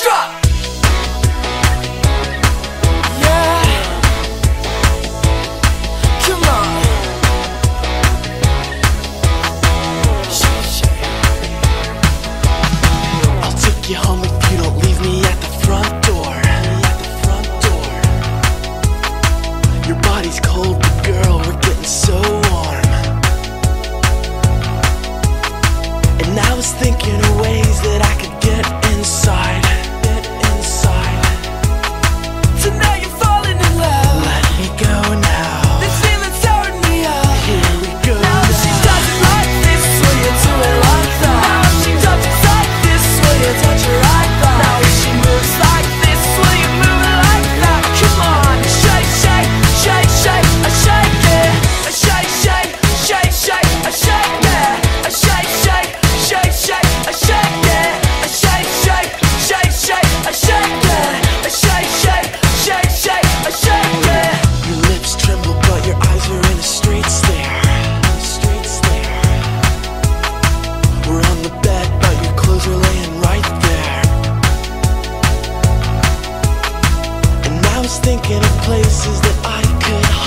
drop. Yeah, come on. I'll take you home if you don't leave me at the front door. Your body's cold, but girl, we're getting so warm. And I was thinking of ways that I could get inside. So now you're falling in love. Let me go now. This feeling's tearing me up. Here we go now. If she does it like this, will you do it like that? Now if she does it like this, will you touch her right back? Now if she moves like this, will you move it like that? Come on, shake, shake, shake, shake, I shake it. I shake, shake, shake, shake, I shake it. I shake, shake, shake, shake, I shake it. I shake, shake, shake, shake, I shake it. I shake, shake, shake, shake, I shake it. Your lips tremble, but your eyes are in a straight stare. We're on the bed, but your clothes are laying right there. And I was thinking of places that I could hide.